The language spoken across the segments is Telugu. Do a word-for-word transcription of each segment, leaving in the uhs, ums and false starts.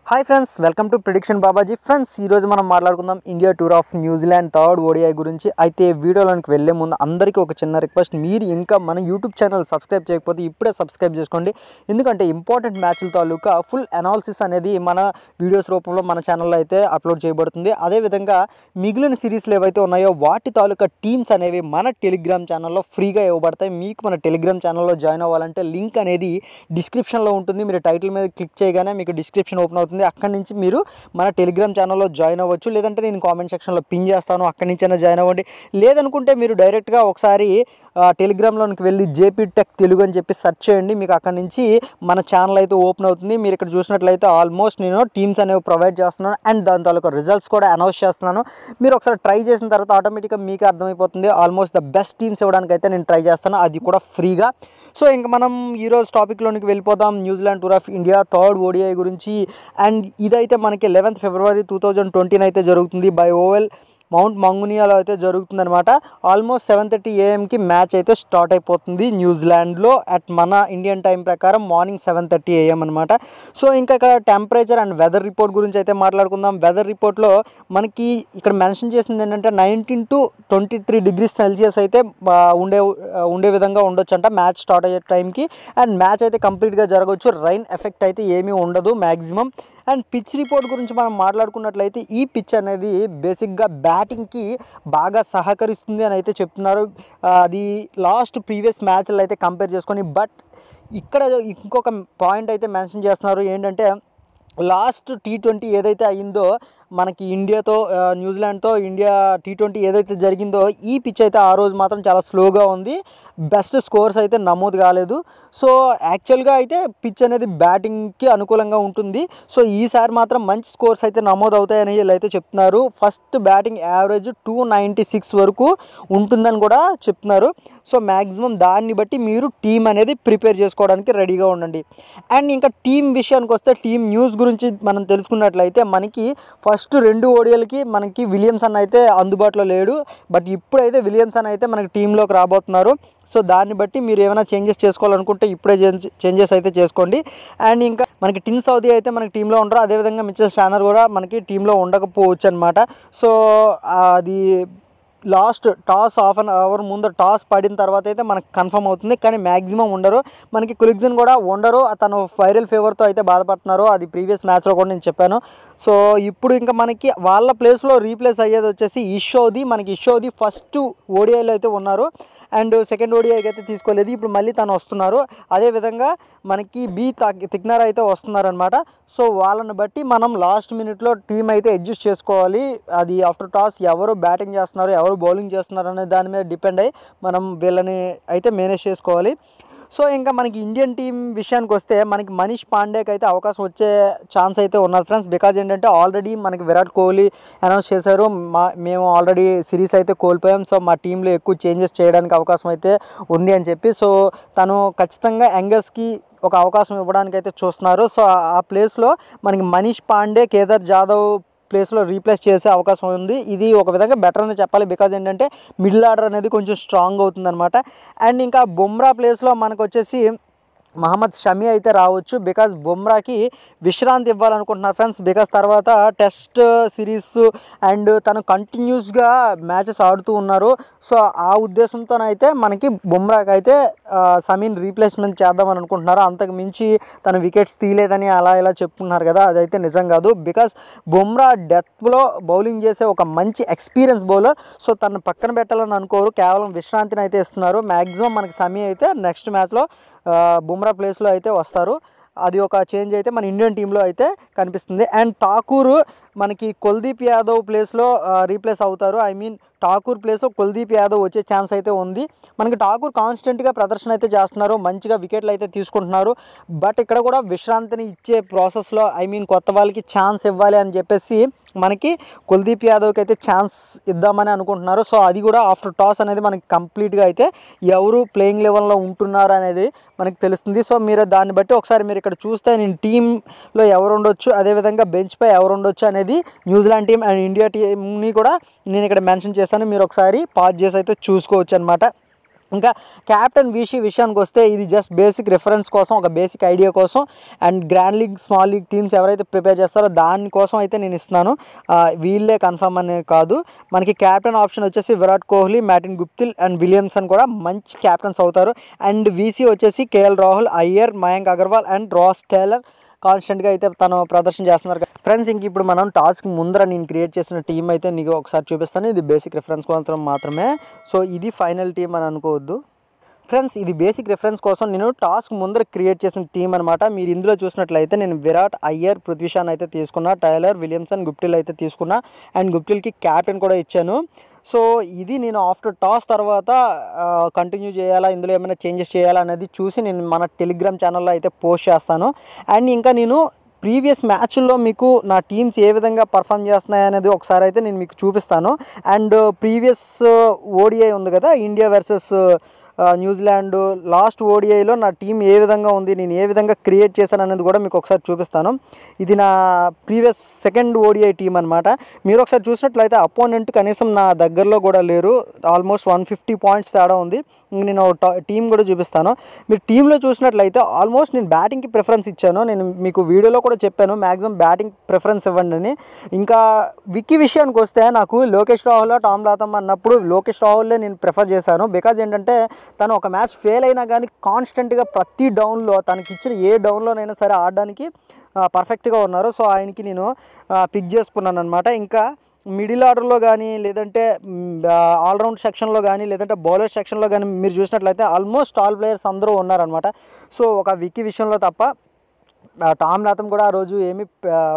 Hi friends, welcome to prediction Babaji. Friends, ఈరోజు మనం మాట్లాడుకుందాం India tour of New Zealand third ODI గురించి. అయితే వీడియోలోకి వెళ్ళే ముందు అందరికీ ఒక చిన్న రిక్వెస్ట్, మీరు ఇంకా మన యూట్యూబ్ ఛానల్ సబ్స్క్రైబ్ చేయకపోతే ఇప్పుడే సబ్స్క్రైబ్ చేసుకోండి. ఎందుకంటే ఇంపార్టెంట్ మ్యాచ్ల తాలూకా ఫుల్ అనాలిసిస్ అనేది మన వీడియోస్ రూపంలో మన ఛానల్లో అయితే అప్లోడ్ చేయబడుతుంది. అదేవిధంగా మిగిలిన సిరీస్లు ఏవైతే ఉన్నాయో వాటి తాలూకా టీమ్స్ అనేవి మన టెలిగ్రామ్ ఛానల్లో ఫ్రీగా ఇవ్వబడతాయి. మీకు మన టెలిగ్రామ్ ఛానల్లో జాయిన్ అవ్వాలంటే లింక్ అనేది డిస్క్రిప్షన్లో ఉంటుంది. మీరు టైటిల్ మీద క్లిక్ చేయగానే మీకు డిస్క్రిప్షన్ ఓపెన్ అవుతుంది. అక్కడి నుంచి మీరు మన టెలిగ్రామ్ ఛానల్లో జాయిన్ అవ్వచ్చు. లేదంటే నేను కామెంట్ సెక్షన్లో పిన్ చేస్తాను, అక్కడి నుంచైనా జాయిన్ అవ్వండి. లేదనుకుంటే మీరు డైరెక్ట్గా ఒకసారి టెలిగ్రామ్లోనికి వెళ్ళి జేపీ టెక్ తెలుగు అని చెప్పి సెర్చ్ చేయండి. మీకు అక్కడి నుంచి మన ఛానల్ అయితే ఓపెన్ అవుతుంది. మీరు ఇక్కడ చూసినట్లయితే ఆల్మోస్ట్ నేను టీమ్స్ అనేవి ప్రొవైడ్ చేస్తున్నాను అండ్ దాని తాలూకా రిజల్ట్స్ కూడా అనౌన్స్ చేస్తున్నాను. మీరు ఒకసారి ట్రై చేసిన తర్వాత ఆటోమేటిక్గా మీకు అర్థమైపోతుంది. ఆల్మోస్ట్ ద బెస్ట్ టీమ్స్ ఇవ్వడానికి అయితే నేను ట్రై చేస్తాను, అది కూడా ఫ్రీగా. సో ఇంకా మనం ఈరోజు టాపిక్లోనికి వెళ్ళిపోదాం. New Zealand tour of India third ODI గురించి. అండ్ ఇదైతే మనకి eleventh February two thousand twenty అయితే జరుగుతుంది. బై ఓవెల్ మౌంట్ మంగోనియాలో అయితే జరుగుతుందనమాట. ఆల్మోస్ట్ సెవెన్ థర్టీ ఏఎంకి మ్యాచ్ అయితే స్టార్ట్ అయిపోతుంది న్యూజిలాండ్లో అట్ మన ఇండియన్ టైం ప్రకారం మార్నింగ్ సెవెన్ థర్టీ ఏఎం అనమాట. సో ఇంకా ఇక్కడ టెంపరేచర్ అండ్ వెదర్ రిపోర్ట్ గురించి అయితే మాట్లాడుకుందాం. వెదర్ రిపోర్ట్లో మనకి ఇక్కడ మెన్షన్ చేసింది ఏంటంటే nineteen to twenty three degrees Celsius అయితే ఉండే ఉండే విధంగా ఉండొచ్చు అంట మ్యాచ్ స్టార్ట్ అయ్యే టైంకి. అండ్ మ్యాచ్ అయితే కంప్లీట్గా జరగవచ్చు. రైన్ ఎఫెక్ట్ అయితే ఏమీ ఉండదు మ్యాక్సిమం. అండ్ పిచ్ రిపోర్ట్ గురించి మనం మాట్లాడుకున్నట్లయితే ఈ పిచ్ అనేది బేసిక్గా బ్యాటింగ్కి బాగా సహకరిస్తుంది అని అయితే చెప్తున్నారు. అది లాస్ట్ ప్రీవియస్ మ్యాచ్లు అయితే కంపేర్ చేసుకొని. బట్ ఇక్కడ ఇంకొక పాయింట్ అయితే మెన్షన్ చేస్తున్నారు, ఏంటంటే లాస్ట్ టీ ట్వంటీ ఏదైతే అయ్యిందో మనకి ఇండియాతో న్యూజిలాండ్తో ఇండియా టీ ట్వంటీ ఏదైతే జరిగిందో ఈ పిచ్ అయితే ఆ రోజు మాత్రం చాలా స్లోగా ఉంది. బెస్ట్ స్కోర్స్ అయితే నమోదు కాలేదు. సో యాక్చువల్గా అయితే పిచ్ అనేది బ్యాటింగ్కి అనుకూలంగా ఉంటుంది. సో ఈసారి మాత్రం మంచి స్కోర్స్ అయితే నమోదు అవుతాయని వీళ్ళైతే చెప్తున్నారు. First batting average two ninety six వరకు ఉంటుందని కూడా చెప్తున్నారు. సో మ్యాక్సిమం దాన్ని బట్టి మీరు టీం అనేది ప్రిపేర్ చేసుకోవడానికి రెడీగా ఉండండి. అండ్ ఇంకా టీం విషయానికి వస్తే టీం న్యూస్ గురించి మనం తెలుసుకున్నట్లయితే మనకి ఫస్ట్ రెండు ఓడిఐలకి మనకి విలియమ్సన్ అయితే అందుబాటులో లేడు. బట్ ఇప్పుడైతే విలియమ్సన్ అయితే మనకి టీంలోకి రాబోతున్నారు. సో దాన్ని బట్టి మీరు ఏమైనా చేంజెస్ చేసుకోవాలనుకుంటే ఇప్పుడే చేంజెస్ అయితే చేసుకోండి. అండ్ ఇంకా మనకి టిన్ సౌదీ అయితే మనకి టీంలో ఉండరు. అదేవిధంగా మిచెల్ స్టార్నర్ కూడా మనకి టీంలో ఉండకపోవచ్చు అనమాట. సో అది last toss half an hour ముందు టాస్ పడిన తర్వాత అయితే మనకు కన్ఫర్మ్ అవుతుంది. కానీ మ్యాక్సిమం ఉండరు. మనకి కులిగ్జన్ కూడా ఉండరు. తను వైరల్ ఫీవర్తో అయితే బాధపడుతున్నారు. అది ప్రీవియస్ మ్యాచ్లో కూడా నేను చెప్పాను. సో ఇప్పుడు ఇంకా మనకి వాళ్ళ ప్లేస్లో రీప్లేస్ అయ్యేది వచ్చేసి ఇషోది. మనకి ఇషోది ఫస్ట్ ఓడిఐలో అయితే ఉన్నారు అండ్ సెకండ్ ఓడిఐకి అయితే తీసుకోలేదు. ఇప్పుడు మళ్ళీ తను వస్తున్నారు. అదేవిధంగా మనకి బి తిక్నర్ అయితే వస్తున్నారనమాట. సో వాళ్ళని బట్టి మనం లాస్ట్ మినిట్లో టీం అయితే అడ్జస్ట్ చేసుకోవాలి. అది ఆఫ్టర్ టాస్ ఎవరు బ్యాటింగ్ చేస్తున్నారు, ఎవరు బౌలింగ్ చేస్తున్నారు అనే దాని మీద డిపెండ్ అయ్యి మనం వీళ్ళని అయితే మేనేజ్ చేసుకోవాలి. సో ఇంకా మనకి ఇండియన్ టీం విషయానికి వస్తే మనకి మనీష్ పాండేకి అయితే అవకాశం వచ్చే ఛాన్స్ అయితే ఉన్నది ఫ్రెండ్స్. బికాజ్ ఏంటంటే ఆల్రెడీ మనకి విరాట్ కోహ్లీ అనౌన్స్ చేశారు, మా మేము ఆల్రెడీ సిరీస్ అయితే కోల్పోయాం. సో మా టీంలో ఎక్కువ చేంజెస్ చేయడానికి అవకాశం అయితే ఉంది అని చెప్పి. సో తను ఖచ్చితంగా యంగర్స్కి ఒక అవకాశం ఇవ్వడానికి అయితే చూస్తున్నారు. సో ఆ ప్లేస్లో మనకి మనీష్ పాండే, కేదార్ జాదవ్ ప్లేస్లో రీప్లేస్ చేసే అవకాశం ఉంది. ఇది ఒక విధంగా బెటర్ అని చెప్పాలి. బికాజ్ ఏంటంటే మిడిల్ ఆర్డర్ అనేది కొంచెం స్ట్రాంగ్ అవుతుంది అనమాట. అండ్ ఇంకా బుమ్రా ప్లేస్లో మనకు వచ్చేసి మహమ్మద్ షమి అయితే రావచ్చు. బికాజ్ బుమ్రాకి విశ్రాంతి ఇవ్వాలనుకుంటున్నారు ఫ్రెండ్స్. బికాజ్ తర్వాత టెస్ట్ సిరీస్ అండ్ తను కంటిన్యూస్గా మ్యాచెస్ ఆడుతూ ఉన్నారు. సో ఆ ఉద్దేశంతోనైతే మనకి బుమ్రాకి అయితే షమీని రీప్లేస్మెంట్ చేద్దామని అనుకుంటున్నారు. అంతకు మించి తను వికెట్స్ తీయలేదని అలా ఇలా చెప్పుకున్నారు కదా, అదైతే నిజం కాదు. బికాజ్ బుమ్రా డెత్లో బౌలింగ్ చేసే ఒక మంచి ఎక్స్పీరియన్స్ బౌలర్. సో తను పక్కన పెట్టాలని అనుకోరు, కేవలం విశ్రాంతిని అయితే ఇస్తున్నారు. మ్యాక్సిమం మనకి షమి అయితే నెక్స్ట్ మ్యాచ్లో బుమ్రా ప్లేస్లో అయితే వస్తారు. అది ఒక చేంజ్ అయితే మన ఇండియన్ టీంలో అయితే కనిపిస్తుంది. అండ్ ఠాకూర్ మనకి కుల్దీప్ యాదవ్ ప్లేస్లో రీప్లేస్ అవుతారు. ఐ మీన్ ఠాకూర్ ప్లేస్లో కుల్దీప్ యాదవ్ వచ్చే ఛాన్స్ అయితే ఉంది. మనకి ఠాకూర్ కాన్స్టెంట్గా ప్రదర్శన అయితే చేస్తున్నారు, మంచిగా వికెట్లు అయితే తీసుకుంటున్నారు. బట్ ఇక్కడ కూడా విశ్రాంతిని ఇచ్చే ప్రాసెస్లో ఐ మీన్ కొత్త వాళ్ళకి ఛాన్స్ ఇవ్వాలి అని చెప్పేసి మనకి కుల్దీప్ యాదవ్కి అయితే ఛాన్స్ ఇద్దామని అనుకుంటున్నారు. సో అది కూడా ఆఫ్టర్ టాస్ అనేది మనకి కంప్లీట్గా అయితే ఎవరు ప్లేయింగ్ లెవెల్లో ఉంటున్నారు అనేది మనకి తెలుస్తుంది. సో మీరు దాన్ని బట్టి ఒకసారి మీరు ఇక్కడ చూస్తే నేను టీంలో ఎవరు ఉండొచ్చు, అదేవిధంగా బెంచ్పై ఎవరు ఉండొచ్చు అనేది న్యూజిలాండ్ టీం అండ్ ఇండియా టీంని కూడా నేను ఇక్కడ మెన్షన్ చేశాను. మీరు ఒకసారి పాజ్ చేసి అయితే చూసుకోవచ్చు అనమాట. ఇంకా క్యాప్టెన్ విషి విషయానికి వస్తే ఇది జస్ట్ బేసిక్ రిఫరెన్స్ కోసం, ఒక బేసిక్ ఐడియా కోసం, and grand league small league teams ఎవరైతే ప్రిపేర్ చేస్తారో దానికోసం అయితే నేను ఇస్తున్నాను. వీళ్ళే కన్ఫర్మ్ అనే కాదు, మనకి క్యాప్టెన్ ఆప్షన్ వచ్చేసి Virat Kohli, Martin Guptill and Williamson కూడా మంచి క్యాప్టెన్స్ అవుతారు. అండ్ వీసీ వచ్చేసి KL Rahul, Iyer, Mayank Agarwal and Ross Taylor కాన్స్టెంట్గా అయితే తను ప్రదర్శన చేస్తున్నారు. ఫ్రెండ్స్ ఇంక ఇప్పుడు మనం టాస్క్ ముందర నేను క్రియేట్ చేసిన టీం అయితే నీకు ఒకసారి చూపిస్తాను. ఇది బేసిక్ రిఫరెన్స్ కోసం మాత్రమే, సో ఇది ఫైనల్ టీం అని అనుకోవద్దు ఫ్రెండ్స్. ఇది బేసిక్ రిఫరెన్స్ కోసం నేను టాస్క్ ముందర క్రియేట్ చేసిన టీం అనమాట. మీరు ఇందులో చూసినట్లయితే నేను విరాట్, అయ్యర్, పృథ్వీ షాని అయితే తీసుకున్నా, టైలర్, విలియమ్సన్, గుప్టిల్ అయితే తీసుకున్నా అండ్ గుప్టిల్కి క్యాప్టెన్ కూడా ఇచ్చాను. సో ఇది నేను ఆఫ్టర్ టాస్ తర్వాత కంటిన్యూ చేయాలా, ఇందులో ఏమైనా చేంజెస్ చేయాలా అనేది చూసి నేను మన టెలిగ్రామ్ ఛానల్లో అయితే పోస్ట్ చేస్తాను. అండ్ ఇంకా నేను ప్రీవియస్ మ్యాచ్ల్లో మీకు నా టీమ్స్ ఏ విధంగా పర్ఫామ్ చేస్తున్నాయి అనేది ఒకసారి అయితే నేను మీకు చూపిస్తాను. అండ్ ప్రీవియస్ ఓడిఐ ఉంది కదా, ఇండియా వర్సెస్ న్యూజిలాండ్ లాస్ట్ ఓడిఐలో నా టీం ఏ విధంగా ఉంది, నేను ఏ విధంగా క్రియేట్ చేశాను అనేది కూడా మీకు ఒకసారి చూపిస్తాను. ఇది నా ప్రీవియస్ సెకండ్ ఓడిఐ టీం అనమాట. మీరు ఒకసారి చూసినట్లయితే అపోనెంట్ కనీసం నా దగ్గరలో కూడా లేరు, ఆల్మోస్ట్ వన్ ఫిఫ్టీ పాయింట్స్ తేడా ఉంది. నేను టీం కూడా చూపిస్తాను. మీరు టీంలో చూసినట్లయితే ఆల్మోస్ట్ నేను బ్యాటింగ్కి ప్రిఫరెన్స్ ఇచ్చాను. నేను మీకు వీడియోలో కూడా చెప్పాను మ్యాక్సిమం బ్యాటింగ్ ప్రిఫరెన్స్ ఇవ్వండి అని. ఇంకా విక్కీ విషయానికి వస్తే నాకు లోకేష్ రాహుల్, టామ్ లాథమ్ అన్నప్పుడు లోకేష్ రాహుల్లే నేను ప్రిఫర్ చేశాను. బికాజ్ ఏంటంటే తను ఒక మ్యాచ్ ఫెయిల్ అయినా కానీ కాన్స్టెంట్గా ప్రతి డౌన్లో తనకి ఇచ్చిన ఏ డౌన్లోనైనా సరే ఆడడానికి పర్ఫెక్ట్గా ఉన్నారు. సో ఆయనకి నేను పిక్ చేసుకున్నాను అనమాట. ఇంకా మిడిల్ ఆర్డర్లో కానీ లేదంటే ఆల్రౌండ్ సెక్షన్లో కానీ లేదంటే బౌలర్ సెక్షన్లో కానీ మీరు చూసినట్లయితే ఆల్మోస్ట్ ఆల్ ప్లేయర్స్ అందరూ ఉన్నారనమాట. సో ఒక విక్కీ విషయంలో తప్ప టామ్ లాథమ్ కూడా ఆ రోజు ఏమీ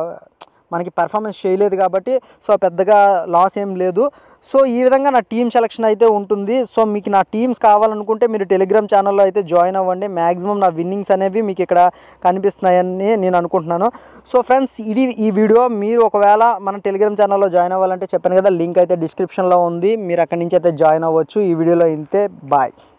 మనకి పెర్ఫార్మెన్స్ చేయలేదు కాబట్టి సో పెద్దగా లాస్ ఏం లేదు. సో ఈ విధంగా నా టీమ్ సెలెక్షన్ అయితే ఉంటుంది. సో మీకు నా టీమ్స్ కావాలనుకుంటే మీరు టెలిగ్రామ్ ఛానల్లో అయితే జాయిన్ అవ్వండి. మ్యాక్సిమం నా విన్నింగ్స్ అనేవి మీకు ఇక్కడ కనిపిస్తున్నాయని నేను అనుకుంటున్నాను. సో ఫ్రెండ్స్ ఇది ఈ వీడియో. మీరు ఒకవేళ మన టెలిగ్రామ్ ఛానల్లో జాయిన్ అవ్వాలంటే చెప్పాను కదా, లింక్ అయితే డిస్క్రిప్షన్లో ఉంది, మీరు అక్కడి నుంచి అయితే జాయిన్ అవ్వచ్చు. ఈ వీడియోలో ఇంతే, బాయ్.